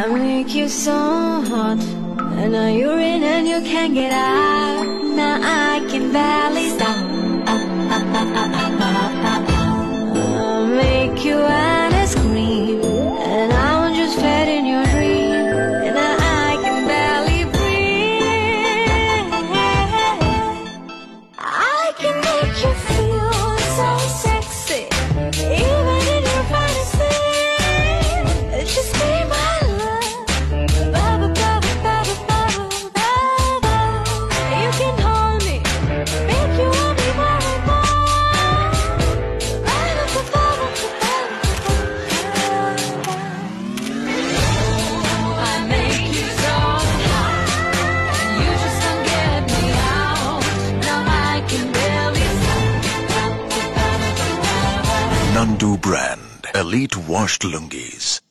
I make you so hot, and now you're in and you can't get out. Now I can barely stop. I'll make you wanna scream, and I'm just fed in your dream, and now I can barely breathe. I can make you feel so sexy, even in your fantasy. Just be my love. You can hold me, make you want me more and more. I make you so hot, and you just don't get me out. Now I can barely stop. Nandu brand, elite washed lungis.